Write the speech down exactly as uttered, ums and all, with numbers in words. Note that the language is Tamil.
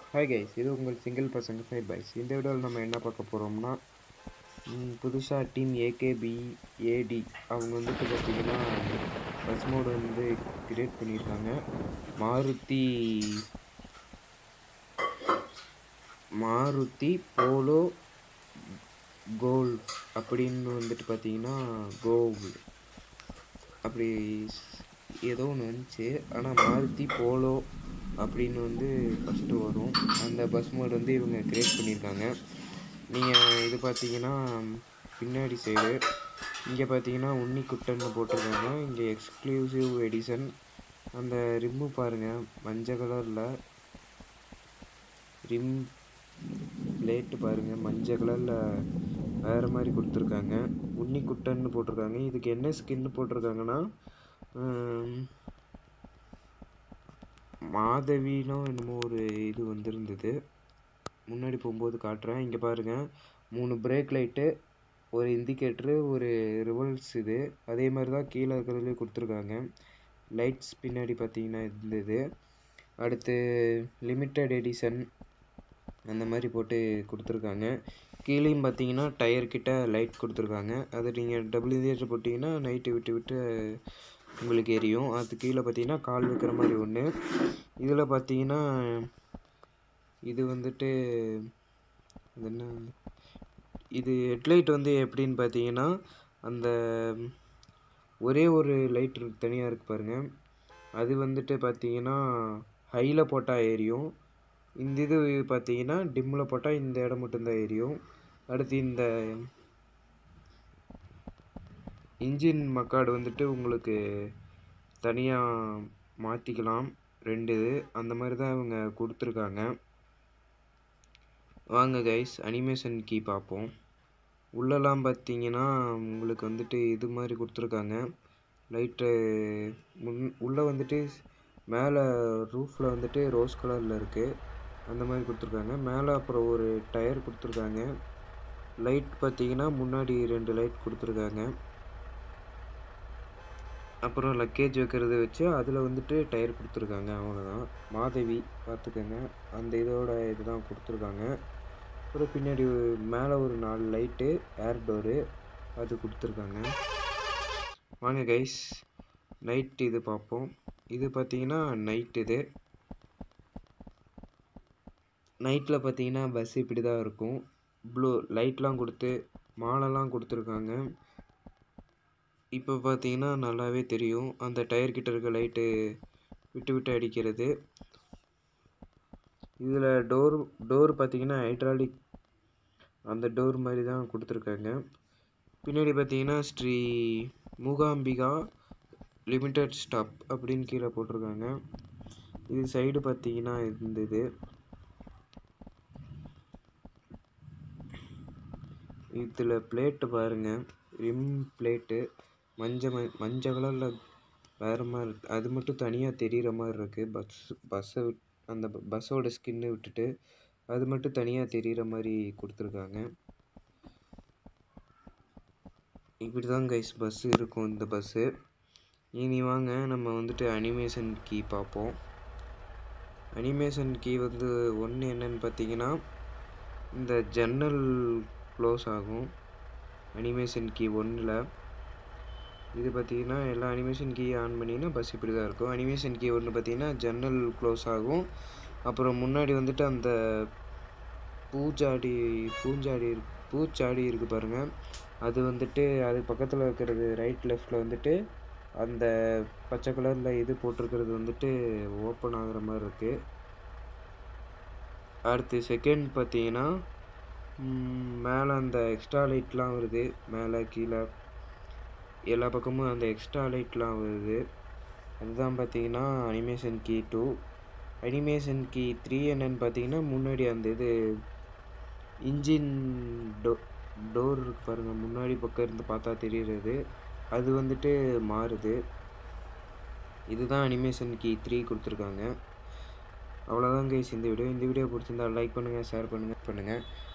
Hi guys, இது உங்கள் சிங்கிள் பசங்க ஃபைவ் பாய்ஸ். இந்த வீடியோவில் நம்ம என்ன பார்க்க போகிறோம்னா, புதுசாக டீம் ஏகேபிஏடி அவங்க வந்துட்டு பார்த்திங்கன்னா பஸ் மோடு வந்து கிரியேட் பண்ணியிருக்காங்க. மாருதி மாருதி போலோ கோல் அப்படின்னு வந்துட்டு பார்த்திங்கன்னா கோல் அப்படி ஏதோ ஒன்று வந்துச்சு. ஆனால் மாருதி போலோ அப்படின்னு வந்து ஃபஸ்ட்டு வரும். அந்த பஸ் மோட் வந்து இவங்க கிரியேட் பண்ணியிருக்காங்க. நீங்கள் இது பார்த்தீங்கன்னா பின்னாடி சைடு இங்கே பார்த்தீங்கன்னா உன்னிக்குட்டன்னு போட்டிருக்காங்க. இங்கே எக்ஸ்க்ளூசிவ் எடிஷன் அந்த ரிம்மு பாருங்கள், மஞ்சள் கலரில் ரிம் பிளேட்டு பாருங்கள், மஞ்சள் கலரில் வேறு மாதிரி கொடுத்துருக்காங்க. உன்னிக்குட்டன்னு போட்டிருக்காங்க. இதுக்கு என்ன ஸ்கின்னு போட்டிருக்காங்கன்னா மாதவினோ என்னமோ ஒரு இது வந்திருந்தது. முன்னாடி போகும்போது காட்டுறேன். இங்கே பாருங்கள், மூணு பிரேக் லைட்டு, ஒரு இண்டிகேட்ரு, ஒரு ரிவல்ஸ். இது அதே மாதிரி தான் கீழே இருக்கிறதுலே கொடுத்துருக்காங்க. லைட்ஸ் பின்னாடி பார்த்தீங்கன்னா இருந்தது. அடுத்து லிமிட்டட் எடிஷன் அந்த மாதிரி போட்டு கொடுத்துருக்காங்க. கீழேயும் பார்த்தீங்கன்னா டயர்கிட்ட லைட் கொடுத்துருக்காங்க. அது நீங்கள் டபுள் இண்டிகேட்டர் போட்டிங்கன்னா நைட்டு விட்டு விட்டு உங்களுக்கு எரியும். அது கீழே பார்த்தீங்கன்னா கால் வைக்கிற மாதிரி ஒன்று. இதில் பார்த்தீங்கன்னா இது வந்துட்டு அது என்ன இது ஹெட்லைட் வந்து எப்படின்னு பார்த்தீங்கன்னா அந்த ஒரே ஒரு லைட் தனியாக இருக்குது பாருங்கள். அது வந்துட்டு பார்த்தீங்கன்னா ஹையில் போட்டால் எரியும். இந்த இது பார்த்தீங்கன்னா டிம்மில் போட்டால் இந்த இடம் மட்டும்தான் எரியும். அடுத்து இந்த இன்ஜின் மக்காடு வந்துட்டு உங்களுக்கு தனியாக மாற்றிக்கலாம். ரெண்டு இது அந்த மாதிரி தான் இவங்க கொடுத்துருக்காங்க. வாங்க கைஸ், அனிமேஷன் கீ பார்ப்போம். உள்ளெல்லாம் பார்த்தீங்கன்னா உங்களுக்கு வந்துட்டு இது மாதிரி கொடுத்துருக்காங்க. லைட்டு முன் உள்ளே வந்துட்டு மேலே ரூஃபில் வந்துட்டு ரோஸ் கலரில் இருக்குது, அந்த மாதிரி கொடுத்துருக்காங்க. மேலே அப்புறம் ஒரு டயர் கொடுத்துருக்காங்க. லைட் பார்த்தீங்கன்னா முன்னாடி ரெண்டு லைட் கொடுத்துருக்காங்க. அப்புறம் லக்கேஜ் வைக்கிறது வச்சு அதில் வந்துட்டு டயர் கொடுத்துருக்காங்க. அவ்வளோதான். மாதவி பார்த்துக்கோங்க, அந்த இதோட இதுதான் கொடுத்துருக்காங்க. அப்புறம் பின்னாடி மேலே ஒரு நாலு லைட்டு, ஏர் டோரு அது கொடுத்துருக்காங்க. வாங்க கைஸ், நைட் இது பார்ப்போம். இது பார்த்தீங்கன்னா நைட். இது நைட்டில் பார்த்தீங்கன்னா பஸ் இப்படி தான் இருக்கும். ப்ளூ லைட்லாம் கொடுத்து மாலைலாம் கொடுத்துருக்காங்க. இப்போ பார்த்தீங்கன்னா நல்லாவே தெரியும், அந்த டயர் கிட்ட இருக்க லைட்டு விட்டு விட்டு அடிக்கிறது. இதில் டோர் டோர் பார்த்தீங்கன்னா ஹைட்ராலிக் அந்த டோர் மாதிரி தான் கொடுத்துருக்காங்க. பின்னாடி பார்த்தீங்கன்னா ஸ்ரீ மூகாம்பிகா லிமிட்டட் ஸ்டாப் அப்படின்னு கீழே போட்டிருக்காங்க. இது சைடு பார்த்தீங்கன்னா இருந்தது. இதில் பிளேட்டு பாருங்கள், ரிம் பிளேட்டு மஞ்சள் மஞ்சள் கலரில் வேறு மாதிரி இருக்குது. அது மட்டும் தனியாக தெரிகிற மாதிரி இருக்குது. பஸ் பஸ்ஸை விட் அந்த பஸ்ஸோட ஸ்கின்னு விட்டுட்டு அது மட்டும் தனியாக தெரிகிற மாதிரி கொடுத்துருக்காங்க. இப்படி தான் கைஸ் பஸ்ஸு இருக்கும் இந்த பஸ்ஸு. இனி வாங்க நம்ம வந்துட்டு அனிமேஷன் கீ பார்ப்போம். அனிமேஷன் கீ வந்து ஒன்று என்னன்னு பார்த்தீங்கன்னா இந்த ஜன்னல் க்ளோஸ் ஆகும் அனிமேஷன் கீ ஒன்றில். இது பார்த்தீங்கன்னா எல்லா அனிமேஷன் கீ ஆன் பண்ணிங்கன்னா பஸ் இப்படி தான் இருக்கும். அனிமேஷன் கீ ஒன்று பார்த்தீங்கன்னா ஜன்னல் க்ளோஸ் ஆகும். அப்புறம் முன்னாடி வந்துட்டு அந்த பூச்சாடி பூஞ்சாடி பூச்சாடி இருக்குது பாருங்கள், அது வந்துட்டு அது பக்கத்தில் இருக்கிறது ரைட் லெஃப்டில் வந்துட்டு அந்த பச்சை கலரில் இது போட்டிருக்கிறது வந்துட்டு ஓப்பன் ஆகிற மாதிரி இருக்குது. அடுத்து செகண்ட் பார்த்தீங்கன்னா மேலே அந்த எக்ஸ்ட்ரா லைட்லாம் வருது. மேலே கீழே எல்லா பக்கமும் அந்த எக்ஸ்ட்ரா லைட்லாம் வருது. அதுதான் பார்த்தீங்கன்னா animation key two. Animation key three என்னன்னு பார்த்தீங்கன்னா முன்னாடி அந்த இது இன்ஜின் டோ டோர் இருக்கு பாருங்கள், முன்னாடி பக்கம் இருந்து பார்த்தா தெரிகிறது, அது வந்துட்டு மாறுது. இதுதான் அனிமேஷன் கீ த்ரீ கொடுத்துருக்காங்க. அவ்வளோதான் கைஸ் இந்த வீடியோ. இந்த வீடியோ பிடிச்சிருந்தா லைக் பண்ணுங்கள், ஷேர் பண்ணுங்கள் பண்ணுங்கள்